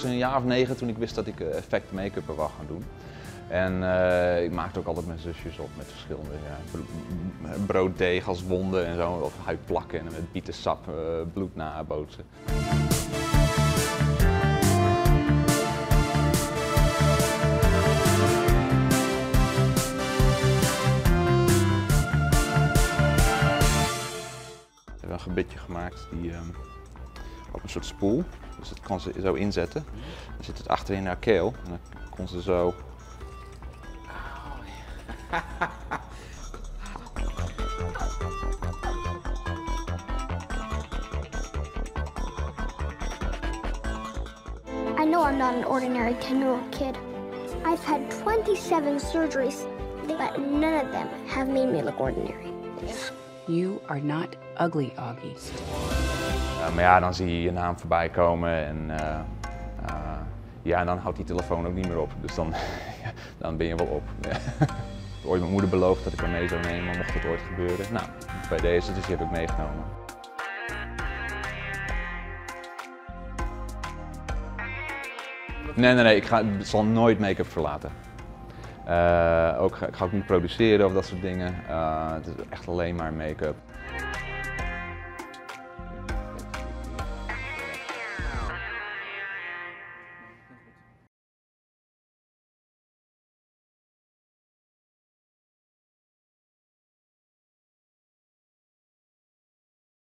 was een jaar of 9 toen ik wist dat ik effect make-up wou gaan doen. En ik maakte ook altijd mijn zusjes op met verschillende brooddeeg als wonden en zo, of huidplakken en met bietensap bloed nabootsen. We hebben een gebitje gemaakt die op een soort spoel, dus dat kan ze zo inzetten. Dan zit het achterin haar keel en dan kon ze zo. I know I'm not an ordinary 10-year-old kid. I've had 27 surgeries, but none of them have made me look ordinary. You are not ugly, Augie. Maar ja, dan zie je je naam voorbij komen en ja, en dan houdt die telefoon ook niet meer op. Dus dan, dan ben je wel op. Ik heb ooit mijn moeder beloofd dat ik haar mee zou nemen, mocht het ooit gebeuren. Nou, bij deze, dus die heb ik meegenomen. Nee, ik zal nooit make-up verlaten. Ik ga ook niet produceren of dat soort dingen. Het is echt alleen maar make-up.